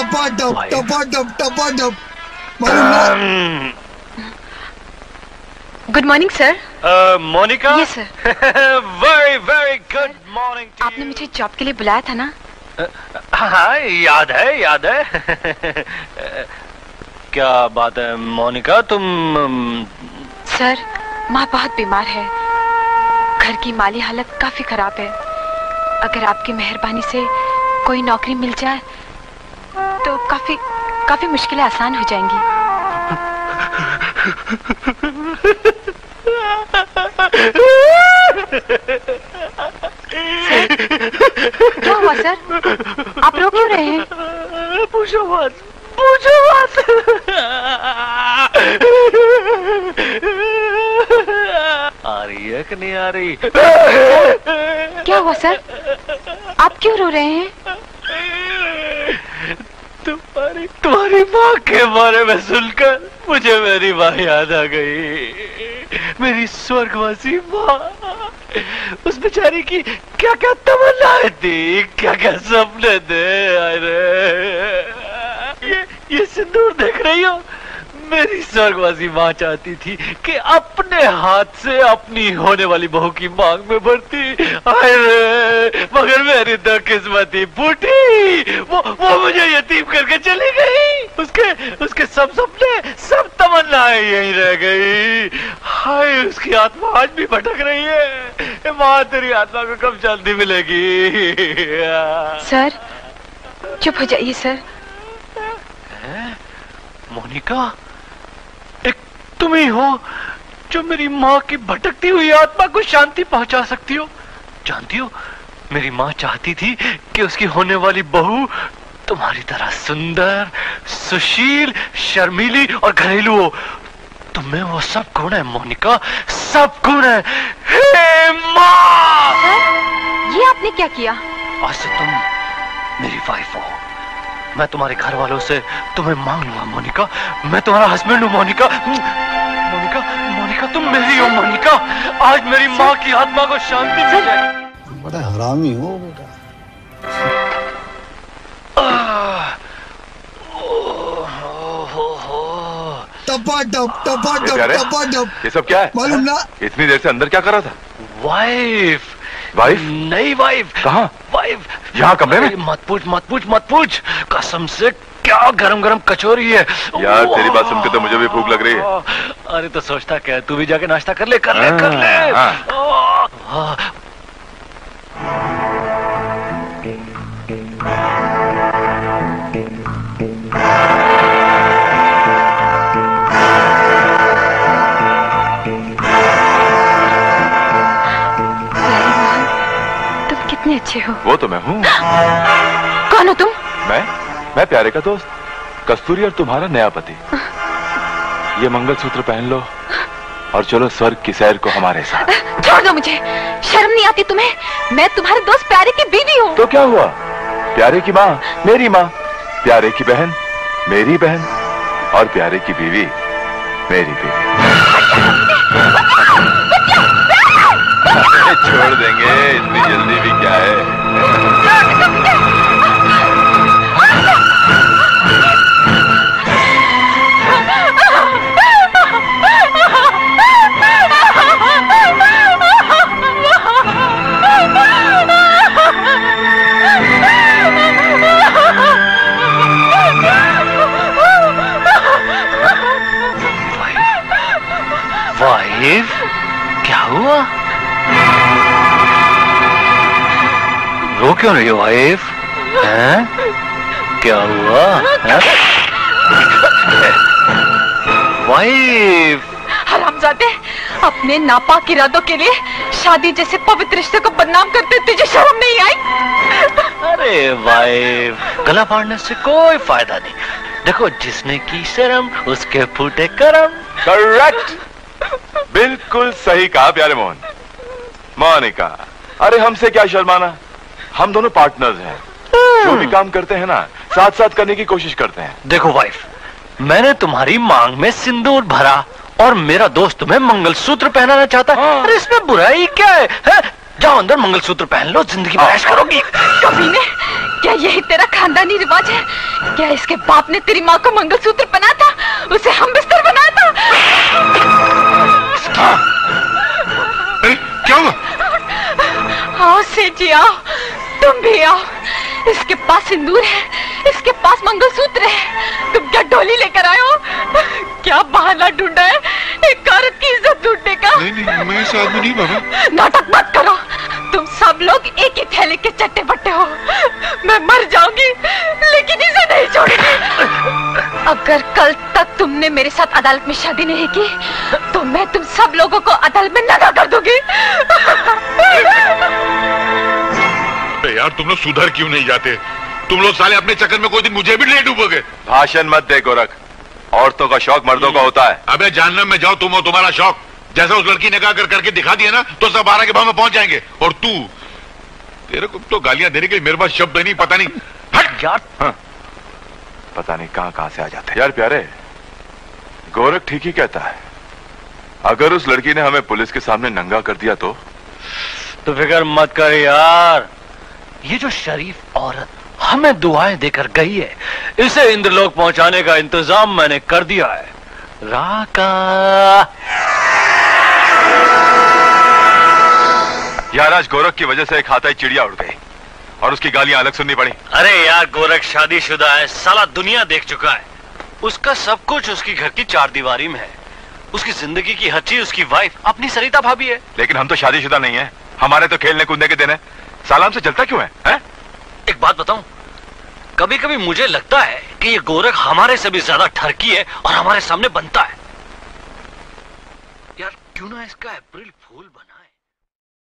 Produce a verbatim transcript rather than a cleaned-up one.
टपाटप टपाटप टपाटप। Good morning sir. Monica? Yes sir. Very very good morning. आपने मुझे जॉब के लिए बुलाया था ना? हाँ याद है याद है। क्या बात है मोनिका, तुम? सर माँ बहुत बीमार है, घर की माली हालत काफी खराब है। अगर आपकी मेहरबानी से कोई नौकरी मिल जाए तो काफी काफी मुश्किलें आसान हो जाएंगी। सर, क्या हुआ सर? आप रो क्यों रहे हैं? पूछो मत, पूछो मत। आ रही है कि नहीं आ रही? क्या हुआ सर? आप क्यों रो रहे हैं? तुम्हारी तुम्हारी माँ के बारे में सुनकर मुझे मेरी माँ याद आ गई। मेरी स्वर्गवासी माँ। उस बेचारी की क्या क्या तमन्नाएं थी, क्या क्या सपने थे। अरे ये ये सिंदूर देख रही हो? मेरी स्वर्गवासी माँ चाहती थी कि अपने हाथ से अपनी होने वाली बहू की मांग में भरती। अरे मगर मेरी तो किस्मत ही फूटी। वो वो मुझे यतीम करके चली गई। उसके उसके सब सपने सब तमन्नाएं यहीं रह गई। हाय उसकी आत्मा आज भी भटक रही है। माँ तेरी आत्मा को कब शांति मिलेगी? सर चुप हो जाइए सर। मोनिका, एक तुम ही हो जो मेरी माँ की भटकती हुई आत्मा को शांति पहुंचा सकती हो। जानती हो मेरी माँ चाहती थी कि उसकी होने वाली बहू तुम्हारी तरह सुंदर, सुशील, शर्मीली और घरेलू हो। तुम्हें वो सब गुण है मोनिका, सब गुण है। हे माँ! सर ये आपने क्या किया? आज से तुम मेरी वाइफ हो। मैं तुम्हारे घर वालों से तुम्हें मांग लूंगा मोनिका। मैं तुम्हारा हस्बैंड हूँ मोनिका। मोनिका मोनिका तुम मेरी हो मोनिका। आज मेरी माँ की आत्मा को शांति मिल जाएगी। बड़ा हरामी हो बेटा। टपाटप टपाटप टपाटप। ये सब क्या है? मालूम ना। इतनी देर से अंदर क्या कर रहा था? वाइफ। वाइफ? नहीं वाइफ। कहाँ? वाइफ यहाँ कमरे में? मत पूछ मत पूछ मत पूछ। कसम से क्या गरम गरम कचौरी है यार। तेरी बात सुन के तो मुझे भी भूख लग रही है। अरे तो सोचता क्या, तू भी जाके नाश्ता कर ले कर ले कर ले। कितने अच्छे हो। वो तो मैं हूँ। कौन हो तुम? मैं मैं प्यारे का दोस्त कस्तूरी और तुम्हारा नया पति। ये मंगलसूत्र पहन लो और चलो स्वर्ग की सैर को हमारे साथ। छोड़ दो मुझे, शर्म नहीं आती तुम्हें? मैं तुम्हारे दोस्त प्यारे की बीवी हूँ। तो क्या हुआ? प्यारे की माँ मेरी माँ, प्यारे की बहन मेरी बहन और प्यारे की बीवी मेरी बीवी। छोड़ देंगे, इतनी जल्दी भी क्या है। वाइफ, क्या हुआ? रो क्यों रही हो वाइफ? हैं? क्या हुआ? वाइफ! हरामजादे, अपने नापाक इरादों के लिए शादी जैसे पवित्र रिश्ते को बदनाम करते तुझे शर्म नहीं आई? अरे वाइफ, गला फाड़ने से कोई फायदा नहीं। देखो जिसने की शर्म उसके फूटे करम। करेक्ट, बिल्कुल सही कहा प्यारे मोहन। मोनिका, अरे हमसे क्या शर्माना, हम दोनों पार्टनर्स हैं। जो भी काम करते हैं ना साथ साथ करने की कोशिश करते हैं। देखो वाइफ, मैंने तुम्हारी मांग में सिंदूर भरा और मेरा दोस्त तुम्हें मंगलसूत्र पहनाना चाहता है। अरे इसमें बुराई क्या है, है? जाओ अंदर मंगलसूत्र पहन लो, जिंदगी में ऐश करोगी। कभी ने क्या यही तेरा खानदान खानदानी रिवाज है। क्या इसके बाप ने तेरी माँ को मंगलसूत्र पहना था, उसे हम बिस्तर बनाया था? अरे क्या हुआ? आओ सेठ जी आओ, तुम भी आओ। इसके पास सिंदूर है, इसके पास मंगलसूत्र है, तुम क्या डोली लेकर आए हो? क्या बहाना ढूंढा है एक औरत की इज्जत लूटने का? नहीं नहीं, मैं इस आदमी नहीं बाबा। नाटक मत करो, तुम सब लोग एक ही थैले के चट्टे बट्टे हो। मैं मर जाऊंगी लेकिन इसे नहीं छोड़ूंगी। अगर कल तक तुमने मेरे साथ अदालत में शादी नहीं की तो मैं तुम सब लोगों को अदालत में नंगा कर दूंगी। यार तुम लोग सुधर क्यों नहीं जाते? तुम लोग साले अपने चक्कर में कोई दिन मुझे भी ले डूबोगे। भाषण मत दे गोरख, औरतों का शौक मर्दों का होता है। अबे जानना में जाओ तुम हो, तुम्हारा शौक। जैसा उस लड़की ने कहा कर करके दिखा दिया ना तो सब बारह के भाव में पहुंच जाएंगे। और तू, तेरे को तो गालियां देने के लिए मेरे पास शब्द नहीं, पता नहीं। हट यार, हाँ, पता नहीं कहां कहां से आ जाते यार। प्यारे, गोरख ठीक ही कहता है। अगर उस लड़की ने हमें पुलिस के सामने नंगा कर दिया तो तो फिक्र मत कर यार, ये जो शरीफ औरत हमें दुआएं देकर गई है, इसे इंद्रलोक पहुंचाने का इंतजाम मैंने कर दिया है। राका यार, आज गोरख की वजह से एक हाथाई चिड़िया उड़ गई और उसकी गालियां अलग सुननी पड़ी। अरे यार, गोरख शादीशुदा है, साला दुनिया देख चुका है। उसका सब कुछ उसकी घर की चार दीवारी में है। उसकी जिंदगी की हर चीज उसकी वाइफ अपनी सरिता भाभी है। लेकिन हम तो शादीशुदा नहीं है, हमारे तो खेलने कूदने के दिन है। साला हमसे जलता क्यों है, है? एक बात बताऊं, कभी कभी मुझे लगता है कि ये गोरख हमारे से भी ज्यादा ठरकी है और हमारे सामने बनता है। यार क्यों ना इसका अप्रैल फूल बना।